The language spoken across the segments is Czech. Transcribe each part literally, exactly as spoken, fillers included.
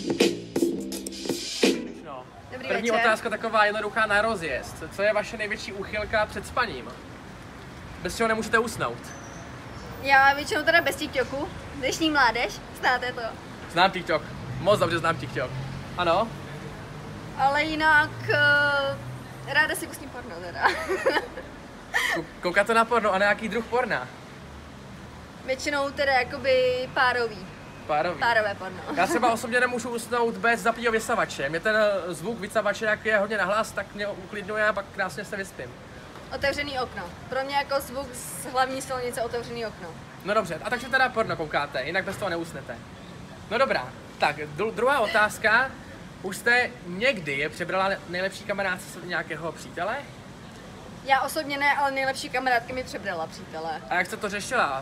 No. Dobrý První večer. otázka taková jednoduchá na rozjezd. Co je vaše největší úchylka před spaním? Bez čeho nemůžete usnout? Já většinou teda bez TikToku. Dnešní mládež, znáte to. Znám TikTok. Moc dobře znám TikTok. Ano? Ale jinak uh, ráda si pustím porno teda. Kou- Koukáte na porno a na jaký druh porna? Většinou teda jakoby párový. Párový. Párové porno. Já třeba osobně nemůžu usnout bez zapího vysavače. Mě ten zvuk vysavače, jak je hodně nahlas, tak mě uklidňuje a pak krásně se vyspím. Otevřený okno. Pro mě jako zvuk z hlavní silnice otevřený okno. No dobře, a takže teda porno koukáte, jinak bez toho neusnete. No dobrá, tak dru- druhá otázka. Už jste někdy přebrala nejlepší kamarádce nějakého přítele? Já osobně ne, ale nejlepší kamarádky mi přebrala přítele. A jak jste to řešila?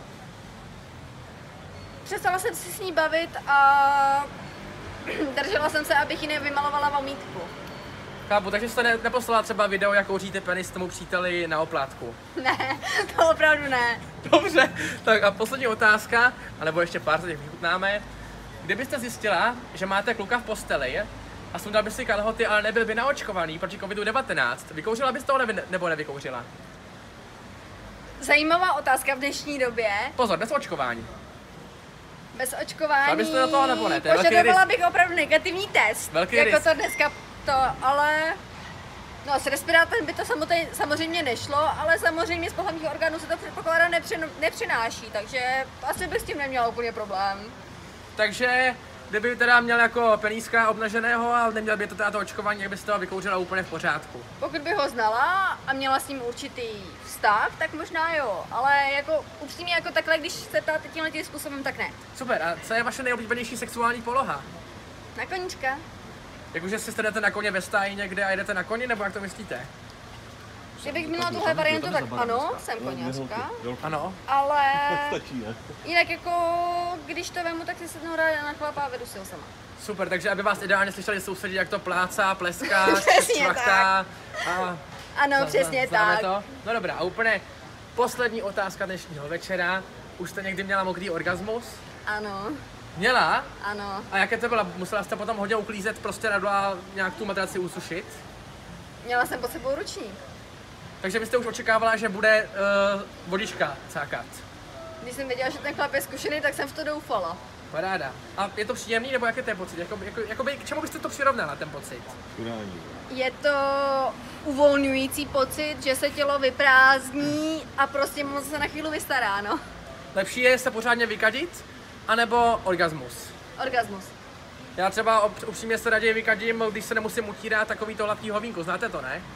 Přestala jsem si s ní bavit a držela jsem se, abych ji nevymalovala vomítku. Chápu, takže jste ne- neposlala třeba video, jak kouříte penis tomu příteli na oplátku. Ne, to opravdu ne. Dobře, tak a poslední otázka, anebo ještě pár, co těch vychutnáme. Kdybyste zjistila, že máte kluka v posteli a sundal by si kalhoty, ale nebyl by naočkovaný proti covidu devatenáct, vykouřila byste ho nebo- nebo nevykouřila? Zajímavá otázka v dnešní době. Pozor, bez očkování. Bez očkování. Šla byste do toho, nebo ne? To je velký Požadovala risk. bych opravdu negativní test. Velký jako risk. to dneska to, ale... No s respirátorem by to samotné, samozřejmě nešlo, ale samozřejmě z pohlavních orgánů se to předpokládá nepřin, nepřináší, takže asi bych s tím neměla úplně problém. Takže kdyby teda měl jako penízka obnaženého a neměl by to teda to očkování, jak byste ho vykouřila úplně v pořádku. Pokud bych ho znala a měla s ním určitý vztah, tak možná jo, ale jako upřímně jako takhle, když se ptáte tímhle tím způsobem, tak ne. Super, a co je vaše nejoblíbenější sexuální poloha? Na koníčka. Jakože si jdete na koně ve stáji někde a jdete na koni, nebo jak to myslíte? Kdybych měla tuhle variantu, tak ano, jsem koňařka, Ano. ale Stačí, ne? jinak jako, když to vemu, tak si sednu ráda na chlapa a vedu si ho sama. Super, takže aby vás ideálně slyšeli sousedí, jak to plácá, pleská, Přesně čvachtá a... Ano, Zna- přesně známe tak. To? No dobrá, a úplně poslední otázka dnešního večera. Už jste někdy měla mokrý orgasmus? Ano, Měla? ano. A jaké to bylo? Musela jste potom hodně uklízet prostě radu a nějak tu matraci usušit? Měla jsem pod sebou ručník. Takže byste už očekávala, že bude uh, vodička cákat. Když jsem věděla, že ten chlap je zkušený, tak jsem v to doufala. Paráda. A je to příjemný, nebo jaký to je pocit? Jako, jako, jakoby, k čemu byste to přirovnala, ten pocit? Udání. Je to uvolňující pocit, že se tělo vyprázdní a prostě moc se na chvíli vystará, no. Lepší je se pořádně vykadit, anebo orgasmus? Orgasmus. Já třeba op- upřímně se raději vykadím, když se nemusím utírat takový to hladký hovínko, znáte to, ne?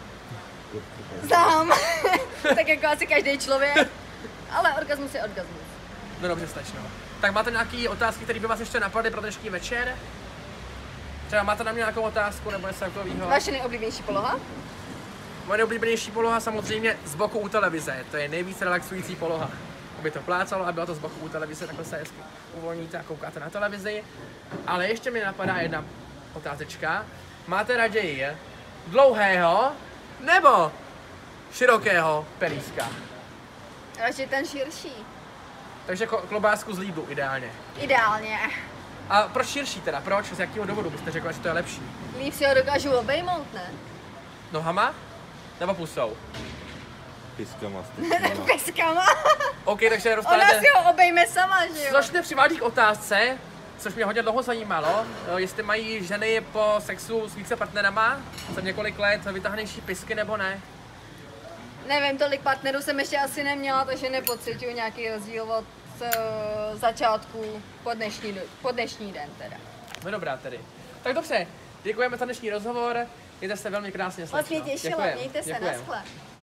Znám. Tak jako asi každý člověk. Ale orgasmus je orgasmus. No dobře, stačno. Tak máte nějaké otázky, které by vás ještě napadly pro dnešní večer? Třeba máte na mě nějakou otázku nebo něco takového? Vaše nejoblíbenější poloha? Moje nejoblíbenější poloha samozřejmě z boku u televize. To je nejvíc relaxující poloha. Aby to plácalo a bylo to z boku u televize, takhle se hezky uvolníte a koukáte na televizi. Ale ještě mi napadá jedna otázečka. Máte raději dlouhého nebo širokého pelíska? Radši ten širší. Takže ko- klobásku z Lidlu ideálně. Ideálně. A proč širší teda? Proč? Z jakého důvodu byste řekla, že to je lepší? Líp si ho dokážu obejmout, ne? Nohama? Nebo pusou? Piskama, styčkama. Peskama. OK, takže Ona dostanete... si ho obejme sama, že jo? Což mě přivádí k otázce, což mě hodně dlouho zajímalo, eh, jestli mají ženy po sexu s více partnerama za několik let vytáhnější pisky nebo ne. Nevím, tolik partnerů jsem ještě asi neměla, takže nepocituju nějaký rozdíl od uh, začátku po dnešní, do- po dnešní den teda. No dobrá tedy. Tak dobře, děkujeme za dnešní rozhovor, mějte se velmi krásně. Moc mě slečno. těšilo, Děkujem, mějte se, děkujem. naschle.